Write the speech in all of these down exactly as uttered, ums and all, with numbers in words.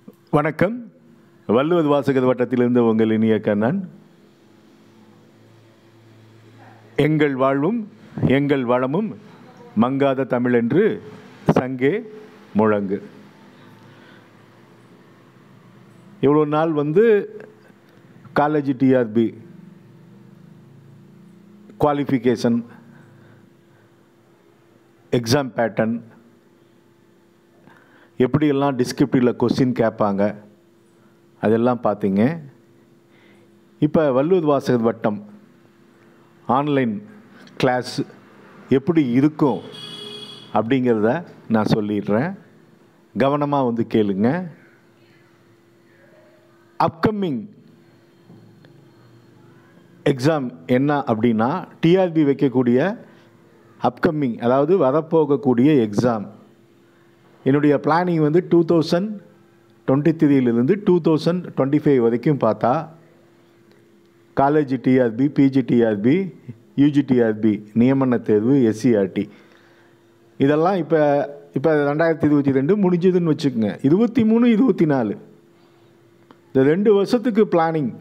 வணக்கம். வள்ளுவர் வாசகர் வட்டத்திலிருந்து உங்கள் இனிய கண்ணன். எங்கள் வாழ்வும் எங்கள் வளமும் மங்காத தமிழ் என்று சங்கே முழங்கு. இவ்வளோ நாள் வந்து college TRB qualification, exam pattern, எப்படியெல்லாம் டிஸ்கிரிப்டிவில் கொஸ்டின் கேட்பாங்க அதெல்லாம் பார்த்தீங்க. இப்போ வள்ளுவர் வாசகர் வட்டம் ஆன்லைன் கிளாஸ் எப்படி இருக்கும் அப்படிங்கிறத நான் சொல்லிடுறேன். கவனமாக வந்து கேளுங்க. அப்கமிங் எக்ஸாம் என்ன அப்படின்னா, டிஆர்பி வைக்கக்கூடிய அப்கமிங், அதாவது வரப்போகக்கூடிய எக்ஸாம், என்னுடைய பிளானிங் வந்து டூ தௌசண்ட் டுவெண்ட்டி த்ரீலேருந்து டூ தௌசண்ட் டுவெண்ட்டி ஃபைவ் வரைக்கும் பார்த்தா college TRB, PG TRB, UG TRB, நியமன தேர்வு, எஸ்சிஆர்டி, இதெல்லாம் இப்போ இப்போ ரெண்டாயிரத்தி இருபத்தி ரெண்டு முடிஞ்சதுன்னு வச்சுக்கோங்க. இருபத்தி மூணு இருபத்தி நாலு இந்த ரெண்டு வருஷத்துக்கு பிளானிங்.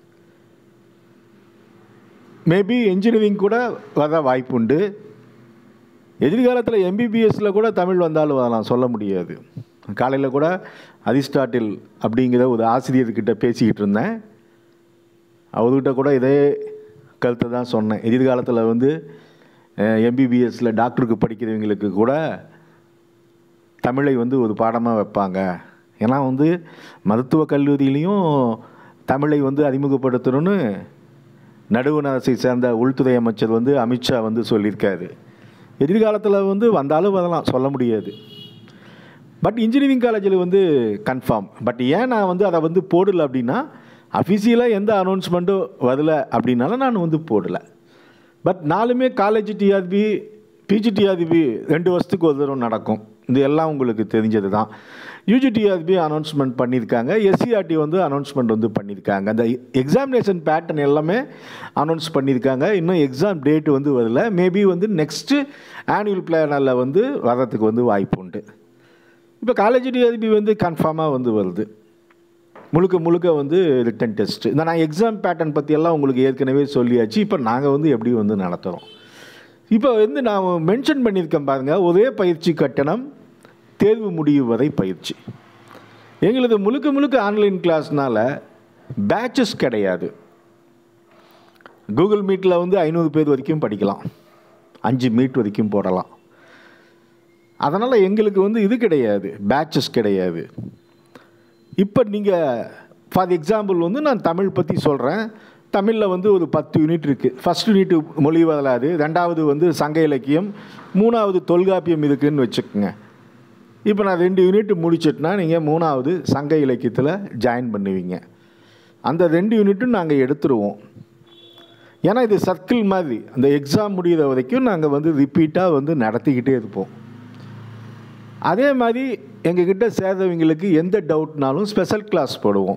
மேபி என்ஜினியரிங் கூட வர வாய்ப்பு உண்டு. எதிர்காலத்தில் எம்பிபிஎஸ்சில் கூட தமிழ் வந்தாலும் வரலாம், சொல்ல முடியாது. காலையில் கூட அரிஸ்டாட்டில் அப்படிங்கிற ஒரு ஆசிரியர்கிட்ட பேசிக்கிட்டு இருந்தேன். அவர்கிட்ட கூட இதே கருத்தை தான் சொன்னேன். எதிர்காலத்தில் வந்து எம்பிபிஎஸ்சில் டாக்டருக்கு படிக்கிறவங்களுக்கு கூட தமிழை வந்து ஒரு பாடமாக வைப்பாங்க. ஏன்னா வந்து மருத்துவக் கல்லூரியிலையும் தமிழை வந்து அறிமுகப்படுத்தணும்னு நடுவண் அரசை சேர்ந்த உள்துறை அமைச்சர் வந்து அமித்ஷா வந்து சொல்லியிருக்காரு. எதிர்காலத்தில் வந்து வந்தாலும் வரலாம், சொல்ல முடியாது. பட் இன்ஜினியரிங் காலேஜில் வந்து கன்ஃபார்ம். பட் ஏன் நான் வந்து அதை வந்து போடலை அப்படின்னா, அஃபிஷியலாக எந்த அனௌன்ஸ்மெண்ட்டும் வரல அப்படின்னால நான் வந்து போடலை. பட் நாலுமே காலேஜ் டிஆர்பி, பிஜி டிஆர்பி ரெண்டு வருஷத்துக்கு ஒரு தடவை நடக்கும். இது எல்லாம் உங்களுக்கு தெரிஞ்சது தான். யூஜி டிஆர்பி அனௌன்ஸ்மெண்ட் பண்ணியிருக்காங்க, எஸ்சிஆர்டி வந்து அனௌன்ஸ்மெண்ட் வந்து பண்ணியிருக்காங்க. அந்த எக்ஸாமினேஷன் பேட்டர்ன் எல்லாமே அனௌன்ஸ் பண்ணியிருக்காங்க. இன்னும் எக்ஸாம் டேட் வந்து வரல. மேபி வந்து நெக்ஸ்ட்டு ஆனுவல் பிளானில் வந்து வர்றதுக்கு வந்து வாய்ப்பு உண்டு. இப்போ காலேஜ் டிஆர்பி வந்து கன்ஃபார்மாக வந்து வருது. முழுக்க முழுக்க வந்து ரிட்டன் டெஸ்ட்டு. இந்த நான் எக்ஸாம் பேட்டர்ன் பற்றியெல்லாம் உங்களுக்கு ஏற்கனவே சொல்லியாச்சு. இப்போ நாங்கள் வந்து எப்படி வந்து நடத்துகிறோம். இப்போ வந்து நான் மென்ஷன் பண்ணியிருக்கேன் பாருங்கள், ஒரே பயிற்சி கட்டணம், தேர்வு முடிவு வரை பயிற்சி. எங்களது முழுக்க முழுக்க ஆன்லைன் கிளாஸ்னால் பேட்சஸ் கிடையாது. கூகுள் மீட்டில் வந்து ஐநூறு பேர் வரைக்கும் படிக்கலாம், அஞ்சு மீட் வரைக்கும் போடலாம். அதனால் எங்களுக்கு வந்து இது கிடையாது, பேட்சஸ் கிடையாது. இப்போ நீங்கள் ஃபார் எக்ஸாம்பிள் வந்து நான் தமிழ் பற்றி சொல்கிறேன். தமிழில் வந்து ஒரு பத்து யூனிட் இருக்குது. ஃபஸ்ட் யூனிட் மொழி வரலாறு, ரெண்டாவது வந்து சங்க இலக்கியம், மூணாவது தொல்காப்பியம் இருக்குதுன்னு வச்சுக்கோங்க. இப்போ நான் ரெண்டு யூனிட் முடிச்சிட்டுனா நீங்கள் மூணாவது சங்க இலக்கியத்தில் ஜாயின் பண்ணுவீங்க. அந்த ரெண்டு யூனிட்டும் நாங்கள் எடுத்துருவோம். ஏன்னா இது சர்க்கிள் மாதிரி, அந்த எக்ஸாம் முடிகிற வரைக்கும் நாங்கள் வந்து ரிப்பீட்டாக வந்து நடத்திக்கிட்டே இருப்போம். அதே மாதிரி எங்ககிட்ட சேர்ந்தவங்களுக்கு எந்த டவுட்னாலும் ஸ்பெஷல் கிளாஸ் போடுவோம்.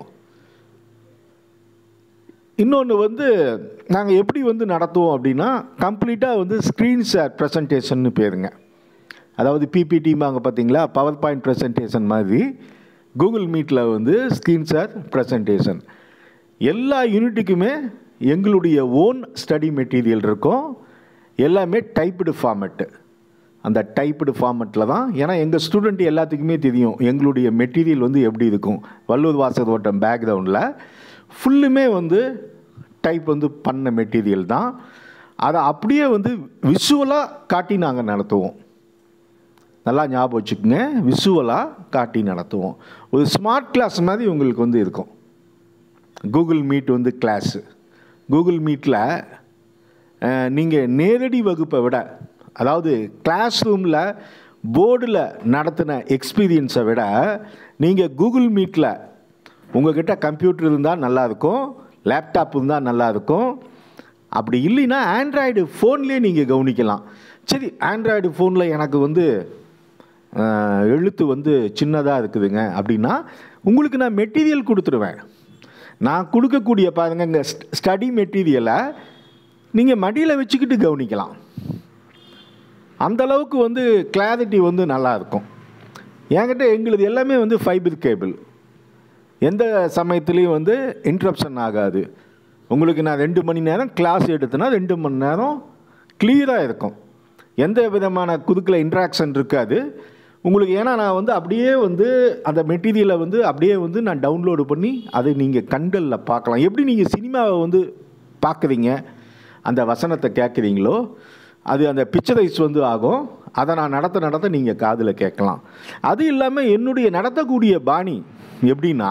இன்னொன்று வந்து நாங்கள் எப்படி வந்து நடத்துவோம் அப்படின்னா, கம்ப்ளீட்டாக வந்து ஸ்க்ரீன் ஷேர் ப்ரெசன்டேஷன்னு பேருங்க. அதாவது பிபிடிமாங்க பார்த்தீங்களா, பவர் பாயிண்ட் ப்ரெசன்டேஷன் மாதிரி கூகுள் மீட்டில் வந்து ஸ்க்ரீன் ஷேர் ப்ரெசன்டேஷன். எல்லா யூனிட்டுக்குமே எங்களுடைய ஓன் ஸ்டடி மெட்டீரியல் இருக்கும். எல்லாமே டைப்டு ஃபார்மெட்டு. அந்த டைப்டு ஃபார்மெட்டில் தான், ஏன்னா எங்கள் ஸ்டூடெண்ட் எல்லாத்துக்குமே தெரியும் எங்களுடைய மெட்டீரியல் வந்து எப்படி இருக்கும். வள்ளுவர் வாசகர் வட்டம் பேக்ரவுண்டில் ஃபுல்லுமே வந்து டைப் வந்து பண்ண மெட்டீரியல் தான். அதை அப்படியே வந்து விஷுவலாக காட்டி நாங்கள் நடத்துவோம். நல்லா ஞாபகம் வச்சுக்கோங்க, விஷுவலாக காட்டி நடத்துவோம். ஒரு ஸ்மார்ட் கிளாஸ் மாதிரி உங்களுக்கு வந்து இருக்கும். கூகுள் மீட் வந்து கிளாஸு. கூகுள் மீட்டில் நீங்கள் நேரடி வகுப்பை விட, அதாவது கிளாஸ் ரூமில் போர்டில் நடத்தின எக்ஸ்பீரியன்ஸை விட நீங்கள் கூகுள் மீட்டில் உங்கள்கிட்ட கம்ப்யூட்டர் இருந்தால் நல்லாயிருக்கும், லேப்டாப் இருந்தால் நல்லாயிருக்கும். அப்படி இல்லைன்னா ஆண்ட்ராய்டு ஃபோன்லேயே நீங்கள் கவனிக்கலாம். சரி, ஆண்ட்ராய்டு ஃபோனில் எனக்கு வந்து எழுத்து வந்து சின்னதாக இருக்குதுங்க அப்படின்னா உங்களுக்கு நான் மெட்டீரியல் கொடுத்துருவேன். நான் கொடுக்கக்கூடிய பாருங்கள், இங்கே ஸ்டடி மெட்டீரியலை நீங்கள் மடியில் வச்சுக்கிட்டு கவனிக்கலாம். அந்தளவுக்கு வந்து கிளாரிட்டி வந்து நல்லாயிருக்கும். என்கிட்ட எங்களுது எல்லாமே வந்து ஃபைபர் கேபிள். எந்த சமயத்துலேயும் வந்து இன்ட்ரப்ஷன் ஆகாது. உங்களுக்கு நான் ரெண்டு மணி நேரம் கிளாஸ் எடுத்தேன்னா ரெண்டு மணி நேரம் கிளியராக இருக்கும், எந்த விதமான குறுக்கில் இன்ட்ராக்ஷன் இருக்காது உங்களுக்கு. ஏன்னா நான் வந்து அப்படியே வந்து அந்த மெட்டீரியலை வந்து அப்படியே வந்து நான் டவுன்லோடு பண்ணி அதை நீங்கள் கண்களில் பார்க்கலாம். எப்படி நீங்கள் சினிமாவை வந்து பார்க்குறீங்க, அந்த வசனத்தை கேட்குறீங்களோ அது அந்த பிக்சரைஸ் வந்து ஆகும். அதை நான் நடத்த நடத்த நீங்கள் காதில் கேட்கலாம். அது இல்லாமல் என்னுடைய நடத்தக்கூடிய பாணி எப்படின்னா,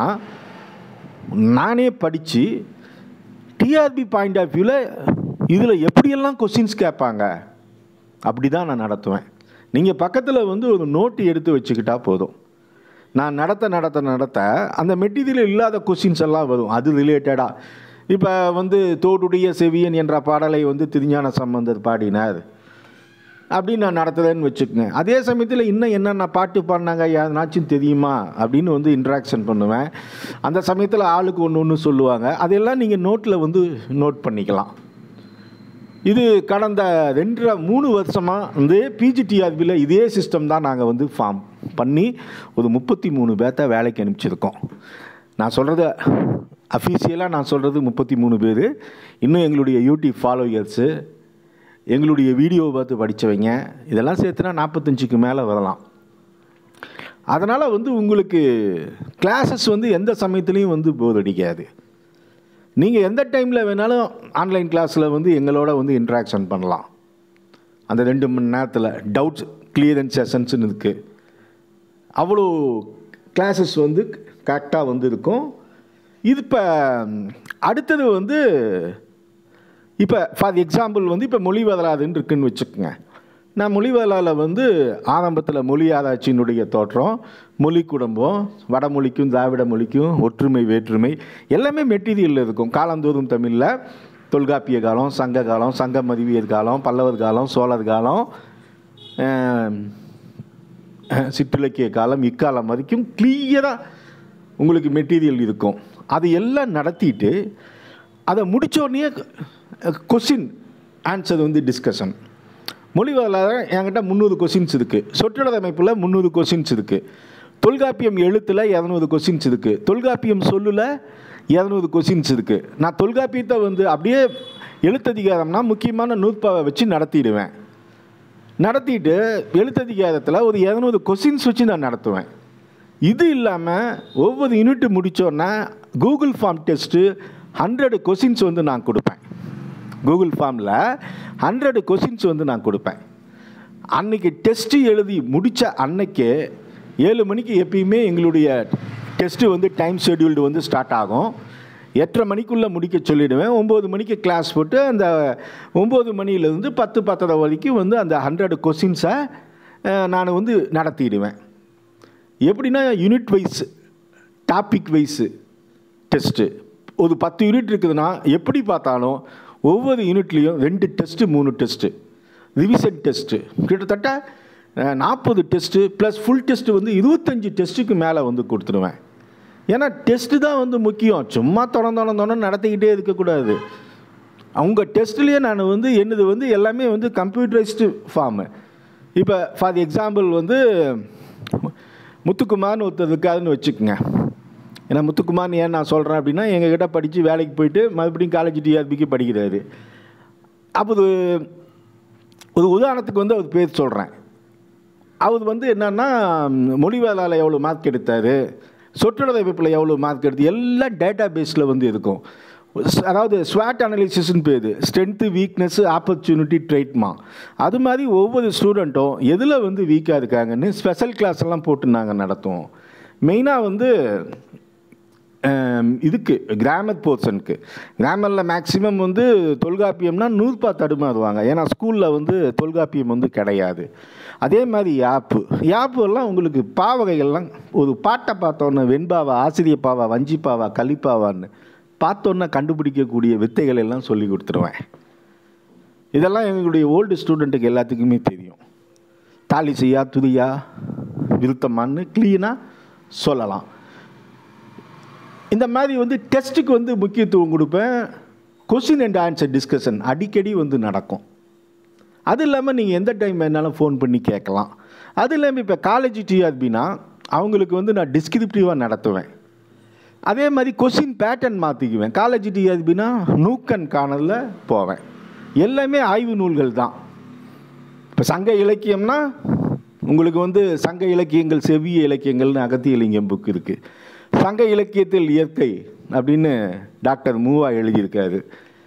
நானே படித்து டிஆர்பி பாயிண்ட் ஆஃப் வியூவில் இதில் எப்படியெல்லாம் கொஸ்டின்ஸ் கேட்பாங்க அப்படி தான் நான் நடத்துவேன். நீங்கள் பக்கத்தில் வந்து ஒரு நோட்டு எடுத்து வச்சுக்கிட்டால் போதும். நான் நடத்த நடத்த நடத்த அந்த மெட்டீரியல் இல்லாத கொஸ்டின்ஸ் எல்லாம் வரும் அது ரிலேட்டடாக. இப்போ வந்து தோடுடைய செவியன் என்ற பாடலை வந்து திருஞான சம்பந்தர் பாடினார் அப்படின்னு நான் நடத்துகிறேன்னு வச்சுக்கோங்க. அதே சமயத்தில் இன்னும் என்னென்ன பாட்டு பாடினாங்க யாருனாச்சும் தெரியுமா அப்படின்னு வந்து இன்ட்ராக்ஷன் பண்ணுவேன். அந்த சமயத்தில் ஆளுக்கு ஒன்று ஒன்று சொல்லுவாங்க. அதெல்லாம் நீங்கள் நோட்டில் வந்து நோட் பண்ணிக்கலாம். இது கடந்த ரெண்டரை மூணு வருஷமாக வந்து பிஜிடிஆர்பியில் இதே சிஸ்டம் தான் நாங்கள் வந்து ஃபார்ம் பண்ணி ஒரு முப்பத்தி மூணு பேர்த்த வேலைக்கு அனுப்பிச்சிருக்கோம். நான் சொல்கிறது அஃபீஷியலாக நான் சொல்கிறது முப்பத்தி மூணு பேர். இன்னும் எங்களுடைய யூடியூப் ஃபாலோயர்ஸு, எங்களுடைய வீடியோவை பார்த்து படித்தவங்க இதெல்லாம் சேர்த்துனா நாற்பத்தஞ்சுக்கு மேலே வரலாம். அதனால் வந்து உங்களுக்கு கிளாஸஸ் வந்து எந்த சமயத்துலேயும் வந்து போர் அடிக்காது. நீங்கள் எந்த டைமில் வேணாலும் ஆன்லைன் கிளாஸில் வந்து எங்களோட வந்து இன்ட்ராக்ஷன் பண்ணலாம். அந்த ரெண்டு மணி நேரத்தில் டவுட்ஸ் கிளியரன்ஸ் செஷன்ஸ்னு இருக்குது. அவ்வளோ கிளாஸஸ் வந்து கரெக்டாக வந்து இருக்கும். இது இப்போ அடுத்தது வந்து இப்போ ஃபார் எக்ஸாம்பிள் வந்து இப்போ மொழி வரலாறுன்னு இருக்குதுன்னு வச்சுக்கோங்க. நான் மொழி வரலாறில் வந்து ஆரம்பத்தில் மொழி ஆராய்ச்சியினுடைய தோற்றம், மொழி குடும்பம், வடமொழிக்கும் திராவிட மொழிக்கும் ஒற்றுமை வேற்றுமை எல்லாமே மெட்டீரியலில் இருக்கும். காலந்தோறும் தமிழில் தொல்காப்பிய காலம், சங்க காலம், சங்க மதிவியர் காலம், பல்லவர் காலம், சோழர் காலம், சிற்றிலக்கிய காலம், இக்காலம் வரைக்கும் கிளியராக உங்களுக்கு மெட்டீரியல் இருக்கும். அது எல்லாம் நடத்திட்டு அதை முடித்தோடனே கொஸ்டின் ஆன்சர் வந்து டிஸ்கஷன். மொழி வரலாறு என்கிட்ட முந்நூறு கொஸ்டின்ஸ் இருக்குது. சொற்றொடர் அமைப்பில் முந்நூறு கொஸ்டின்ஸ் இருக்குது. தொல்காப்பியம் எழுத்தில் இரநூறு கொஸ்டின்ஸ் இருக்குது. தொல்காப்பியம் சொல்லில் இரநூறு கொஸ்டின்ஸ் இருக்குது. நான் தொல்காப்பியத்தை வந்து அப்படியே எழுத்ததிகாரம்னா முக்கியமான நூற்பாவை வச்சு நடத்திடுவேன். நடத்திட்டு எழுத்ததிகாரத்தில் ஒரு இரநூறு கொஸ்டின்ஸ் வச்சு நான் நடத்துவேன். இது இல்லாமல் ஒவ்வொரு யூனிட்டு முடித்தோன்னா Google form test hundred questions வந்து நான் கொடுப்பேன். கூகுள் ஃபார்மில் ஹண்ட்ரடு கொஸ்டின்ஸ் வந்து நான் கொடுப்பேன். அன்றைக்கி டெஸ்ட்டு எழுதி முடித்த அன்னைக்கு ஏழு மணிக்கு எப்பயுமே எங்களுடைய டெஸ்ட்டு வந்து டைம் ஷெட்யூல்டு வந்து ஸ்டார்ட் ஆகும். எட்டரை மணிக்குள்ளே முடிக்க சொல்லிவிடுவேன். ஒம்பது மணிக்கு கிளாஸ் போட்டு அந்த ஒம்பது மணிலேருந்து பத்து பத்தரை வரைக்கும் வந்து அந்த ஹண்ட்ரடு கொஸ்டின்ஸை நான் வந்து நடத்திடுவேன். எப்படின்னா unit wise, topic wise test. ஒரு பத்து யூனிட் இருக்குதுன்னா எப்படி பார்த்தாலும் ஒவ்வொரு யூனிட்லேயும் ரெண்டு டெஸ்ட்டு மூணு டெஸ்ட்டு ரிவிஷன் டெஸ்ட்டு கிட்டத்தட்ட நாற்பது டெஸ்ட்டு ப்ளஸ் ஃபுல் டெஸ்ட்டு வந்து இருபத்தஞ்சி டெஸ்ட்டுக்கு மேலே வந்து கொடுத்துருவேன். ஏன்னா டெஸ்ட்டு தான் வந்து முக்கியம். சும்மா தொடர்ந்து தொடர்ந்து நடத்திக்கிட்டே இருக்கக்கூடாது. அவங்க டெஸ்ட்லேயே நான் வந்து என்னது வந்து எல்லாமே வந்து கம்ப்யூட்டரைஸ்டு ஃபார்மு. இப்போ ஃபார் எக்ஸாம்பிள் வந்து முத்துக்குமார்னு ஒருத்தர் இருக்காதுன்னு வச்சுக்கோங்க. ஏன்னா முத்துக்குமார்னு ஏன் நான் சொல்கிறேன் அப்படின்னா, எங்ககிட்ட படித்து வேலைக்கு போயிட்டு மறுபடியும் காலேஜ் டிஆர்பிக்கு படிக்கிறாரு. அப்போது ஒரு உதாரணத்துக்கு வந்து அவர் பேர் சொல்கிறேன். அவர் வந்து என்னன்னா மொழி வரலாறில் எவ்வளோ மார்க் எடுத்தார், சொற்றொடர் அமைப்பில் எவ்வளோ மார்க் எடுத்து எல்லாம் டேட்டா பேஸில் வந்து இருக்கும். அதாவது ஸ்வாட் அனாலிசிஸ்ன்னு பேர், ஸ்ட்ரென்த்து வீக்னஸ்ஸு ஆப்பர்ச்சுனிட்டி ட்ரைட்மா. அது மாதிரி ஒவ்வொரு ஸ்டூடெண்ட்டும் எதில் வந்து வீக்காக இருக்காங்கன்னு ஸ்பெஷல் கிளாஸ் எல்லாம் போட்டு நாங்கள் நடத்துவோம். மெயினாக வந்து இதுக்கு கிராமர் போர்ஷனுக்கு, கிராமரில் மேக்ஸிமம் வந்து தொல்காப்பியம்னா நூறுபா தடுமாறுவாங்க. ஏன்னா ஸ்கூலில் வந்து தொல்காப்பியம் வந்து கிடையாது. அதே மாதிரி யாப்பு யாப்பு எல்லாம் உங்களுக்கு பாவகைகள்லாம் ஒரு பாட்டை பார்த்தோன்னே வெண்பாவா, ஆசிரியப்பாவா, வஞ்சிப்பாவா, கலிப்பாவான்னு பார்த்தோன்னே கண்டுபிடிக்கக்கூடிய வித்தைகள் எல்லாம் சொல்லி கொடுத்துருவேன். இதெல்லாம் எங்களுடைய ஓல்டு ஸ்டூடெண்ட்டுக்கு எல்லாத்துக்குமே தெரியும். தாலிசையா, துதியா, விருத்தமான்னு க்ளீனாக சொல்லலாம். இந்த மாதிரி வந்து டெஸ்ட்டுக்கு வந்து முக்கியத்துவம் கொடுப்பேன். கொஸ்டின் அண்ட் ஆன்சர் டிஸ்கஷன் அடிக்கடி வந்து நடக்கும். அது இல்லாமல் நீங்கள் எந்த டைம் வேணாலும் ஃபோன் பண்ணி கேட்கலாம். அது இல்லாமல் இப்போ காலேஜ் டிஆர்பினா அவங்களுக்கு வந்து நான் டிஸ்கிரிப்டிவாக நடத்துவேன். அதே மாதிரி கொஸ்டின் பேட்டர்ன் மாற்றிக்குவேன். காலேஜ் டிஆர்பினா நூக்கன் காணலில் போவேன். எல்லாமே ஆய்வு நூல்கள் தான். இப்போ சங்க இலக்கியம்னா உங்களுக்கு வந்து சங்க இலக்கியங்கள் செவ்விய இலக்கியங்கள்னு அகத்தியலிங்கம் புக் இருக்குது. சங்க இலக்கியத்தில் இயற்கை அப்படின்னு டாக்டர் மூவா எழுதியிருக்காரு.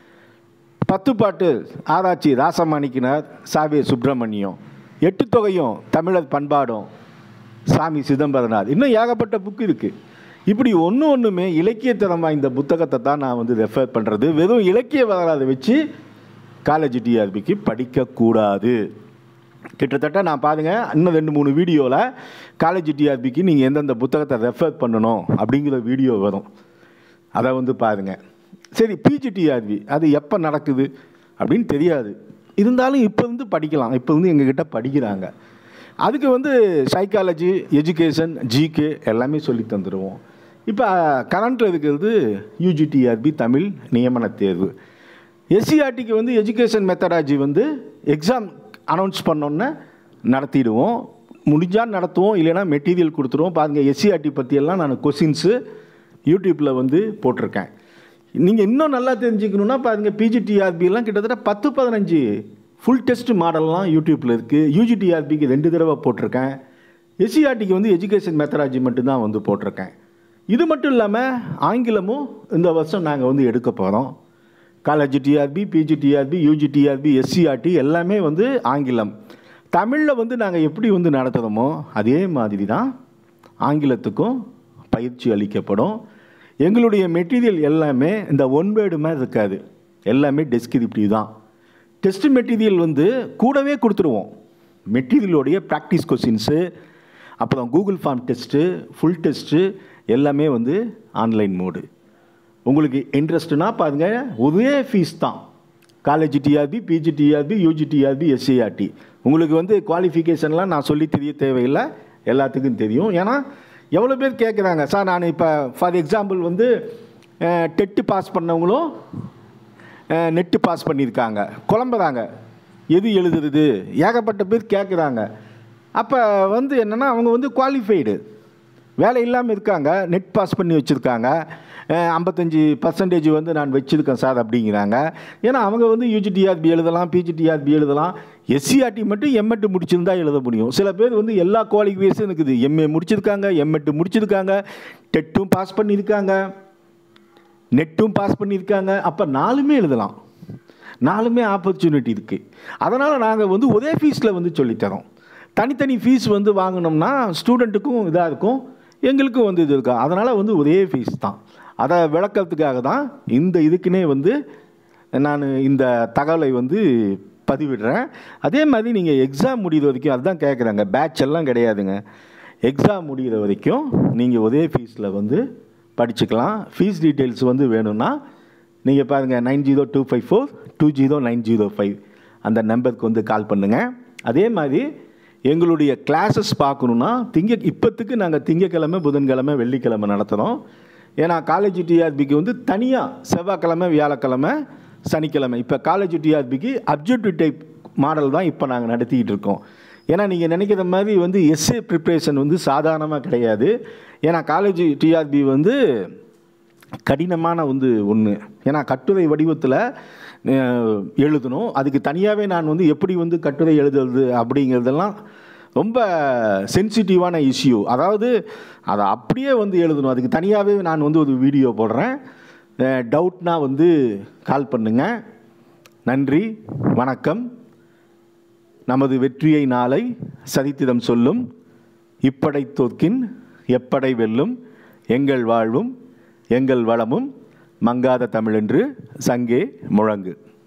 பத்து பாட்டு ஆராய்ச்சி ராசமாணிக்கினார், சாவே சுப்பிரமணியம். எட்டு தொகையும் தமிழர் பண்பாடும் சாமி சிதம்பரனார். இன்னும் ஏகப்பட்ட புக்கு இருக்குது. இப்படி ஒன்று ஒன்றுமே இலக்கியத்தரம் வாய்ந்த புத்தகத்தை தான் நான் வந்து ரெஃபர் பண்ணுறது. வெறும் இலக்கிய வரலாறு வச்சு காலேஜ் டிஆர்பிக்கு படிக்கக்கூடாது. கிட்டத்தட்ட நான் பாருங்கள், இன்னும் ரெண்டு மூணு வீடியோவில் காலேஜ் டிஆர்பிக்கு நீங்கள் எந்தெந்த புத்தகத்தை ரெஃபர் பண்ணணும் அப்படிங்கிற வீடியோ வரும். அதை வந்து பாருங்கள். சரி, பிஜிடிஆர்பி அது எப்போ நடக்குது அப்படின்னு தெரியாது. இருந்தாலும் இப்போ வந்து படிக்கலாம். இப்போ வந்து எங்ககிட்ட படிக்கிறாங்க. அதுக்கு வந்து சைக்காலஜி, எஜுகேஷன், ஜிகே எல்லாமே சொல்லி தந்துடுவோம். இப்போ கரண்ட்டில் இருக்கிறது யூஜிடிஆர்பி தமிழ் நியமன தேர்வு. எஸ்சிஆர்டிக்கு வந்து எஜுகேஷன் மெத்தடாலஜி வந்து எக்ஸாம் அனௌன்ஸ் பண்ணோன்னே நடத்திடுவோம். முடிஞ்சால் நடத்துவோம், இல்லைனா மெட்டீரியல் கொடுத்துருவோம். பாருங்கள், எஸ்சிஆர்டி பற்றியெல்லாம் நான் கொஸ்டின்ஸு யூடியூப்பில் வந்து போட்டிருக்கேன். நீங்கள் இன்னும் நல்லா தெரிஞ்சுக்கணுன்னா பாருங்கள், பிஜிடிஆர்பிலாம் கிட்டத்தட்ட பத்து பதினஞ்சு ஃபுல் டெஸ்ட் மாடல்லாம் யூடியூப்பில் இருக்குது. யூஜிடிஆர்பிக்கு ரெண்டு தடவை போட்டிருக்கேன். எஸ்சிஆர்டிக்கு வந்து எஜுகேஷன் மெத்தடாலஜி மட்டும்தான் வந்து போட்டிருக்கேன். இது மட்டும் இல்லாமல் ஆங்கிலமும் இந்த வருஷம் நாங்கள் வந்து எடுக்க போகிறோம். College TRB, PG TRB, UG TRB, SCRT எல்லாமே வந்து ஆங்கிலம். தமிழில் வந்து நாங்கள் எப்படி வந்து நடத்துகிறோமோ அதே மாதிரி தான் ஆங்கிலத்துக்கும் பயிற்சி அளிக்கப்படும். எங்களுடைய மெட்டீரியல் எல்லாமே இந்த ஒன் வேர்டு மாதிரி இருக்காது, எல்லாமே டெஸ்கிரிப்டிவ் தான். டெஸ்ட் மெட்டீரியல் வந்து கூடவே கொடுத்துருவோம். மெட்டீரியலோடைய ப்ராக்டிஸ் கொஸ்டின்ஸு, அப்புறம் Google form test, full test எல்லாமே வந்து ஆன்லைன் மோடு. உங்களுக்கு இன்ட்ரெஸ்ட்னா பாருங்கள், ஒரே ஃபீஸ் தான். College TRB, PG TRB, UG TRB, SCRT. உங்களுக்கு வந்து குவாலிஃபிகேஷன்லாம் நான் சொல்லி தெரிய தேவையில்லை, எல்லாத்துக்கும் தெரியும். ஏன்னா எவ்வளோ பேர் கேட்குறாங்க, சார் நான் இப்போ ஃபார் எக்ஸாம்பிள் வந்து டெட்டு பாஸ் பண்ணவங்களும் நெட்டு பாஸ் பண்ணியிருக்காங்க, குழம்புறாங்க, எது எழுதுறது, ஏகப்பட்ட பேர் கேட்குறாங்க. அப்போ வந்து என்னென்னா அவங்க வந்து குவாலிஃபைடு, வேலை இல்லாமல் இருக்காங்க, நெட் பாஸ் பண்ணி வச்சுருக்காங்க, ஐம்பத்தஞ்சு பர்சன்டேஜ் வந்து நான் வச்சுருக்கேன் சார் அப்படிங்கிறாங்க. ஏன்னா அவங்க வந்து யூஜிடிஆர்பி எழுதலாம், பிஜிடிஆர்பி எழுதலாம், எஸ்சிஆர்டி மட்டும் எம்எட் முடிச்சிருந்தா எழுத முடியும். சில பேர் வந்து எல்லா குவாலிஃபிகேஷனும் இருக்குது, எம்ஏ முடிச்சிருக்காங்க, எம்எட் முடிச்சிருக்காங்க, டெட்டும் பாஸ் பண்ணியிருக்காங்க, நெட்டும் பாஸ் பண்ணியிருக்காங்க. அப்போ நாலுமே எழுதலாம், நாலுமே ஆப்பர்ச்சுனிட்டி இருக்குது. அதனால் நாங்கள் வந்து ஒரே ஃபீஸில் வந்து சொல்லித்தரோம். தனித்தனி ஃபீஸ் வந்து வாங்கினோம்னா ஸ்டூடெண்ட்டுக்கும் இதாக இருக்கும், எங்களுக்கும் வந்து இது இருக்கும். அதனால் வந்து ஒரே ஃபீஸ் தான். அதை விளக்கிறதுக்காக தான் இந்த இதுக்குன்னே வந்து நான் இந்த தகவலை வந்து பதிவிடுறேன். அதே மாதிரி நீங்கள் எக்ஸாம் முடிகிற வரைக்கும் அதுதான் கேட்குறாங்க, பேட்ச் எல்லாம் கிடையாதுங்க. எக்ஸாம் முடிகிற வரைக்கும் நீங்கள் ஒரே ஃபீஸில் வந்து படிச்சுக்கலாம். ஃபீஸ் டீட்டெயில்ஸ் வந்து வேணும்னா நீங்கள் பாருங்கள், nine zero two five four two zero nine zero five அந்த நம்பருக்கு வந்து கால் பண்ணுங்கள். அதே மாதிரி எங்களுடைய கிளாஸஸ் பார்க்கணுன்னா திங்க இப்போத்துக்கு நாங்கள் திங்கக்கிழமை, புதன்கிழமை, வெள்ளிக்கிழமை நடத்துகிறோம். ஏன்னா காலேஜ் டிஆர்பிக்கு வந்து தனியாக செவ்வாய்க்கிழமை, வியாழக்கிழமை, சனிக்கிழமை. இப்போ காலேஜ் டிஆர்பிக்கு அப்ஜெக்டிவ் டைப் மாடல் தான் இப்போ நாங்கள் நடத்திக்கிட்டு இருக்கோம். ஏன்னா நீங்கள் நினைக்கிற மாதிரி வந்து எஸ்ஏ ப்ரிப்ரேஷன் வந்து சாதாரணமாக கிடையாது. ஏன்னா காலேஜ் டிஆர்பி வந்து கடினமான வந்து ஒன்று. ஏன்னா கட்டுரை வடிவத்தில் எழுதணும். அதுக்கு தனியாகவே நான் வந்து எப்படி வந்து கட்டுரை எழுதுறது அப்படிங்கிறதெல்லாம் ரொம்ப சென்சிட்டிவான இஷ்யூ. அதாவது அதை அப்படியே வந்து எழுதணும். அதுக்கு தனியாகவே நான் வந்து ஒரு வீடியோ போடுறேன். டவுட்னா வந்து கால் பண்ணுங்கள். நன்றி, வணக்கம். நமது வெற்றியை நாளை சரித்திரம் சொல்லும். இப்படை தோற்கின் எப்படை வெல்லும். எங்கள் வாழ்வும் எங்கள் வளமும் மங்காத தமிழென்று சங்கே முழங்கு.